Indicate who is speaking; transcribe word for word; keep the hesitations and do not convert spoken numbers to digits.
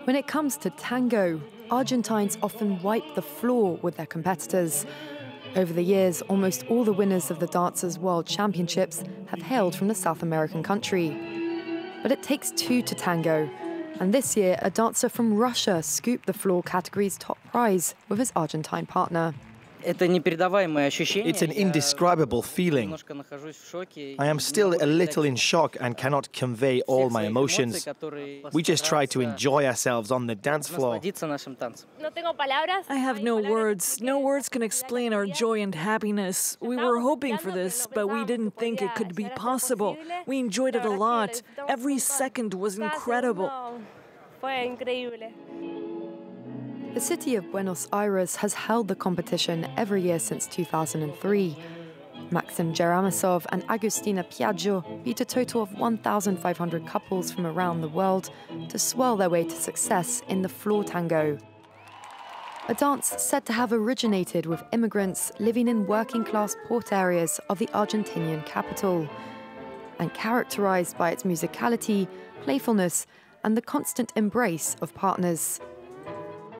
Speaker 1: When it comes to tango, Argentines often wipe the floor with their competitors. Over the years, almost all the winners of the Dancers World Championships have hailed from the South American country. But it takes two to tango, and this year a dancer from Russia scooped the floor category's top prize with his Argentine partner.
Speaker 2: It's an indescribable feeling. I am still a little in shock and cannot convey all my emotions. We just try to enjoy ourselves on the dance floor.
Speaker 3: I have no words. No words can explain our joy and happiness. We were hoping for this, but we didn't think it could be possible. We enjoyed it a lot. Every second was incredible.
Speaker 1: The city of Buenos Aires has held the competition every year since two thousand three. Maxim Geramisov and Agustina Piaggio beat a total of one thousand five hundred couples from around the world to swirl their way to success in the floor tango. A dance said to have originated with immigrants living in working-class port areas of the Argentinian capital, and characterized by its musicality, playfulness, and the constant embrace of partners.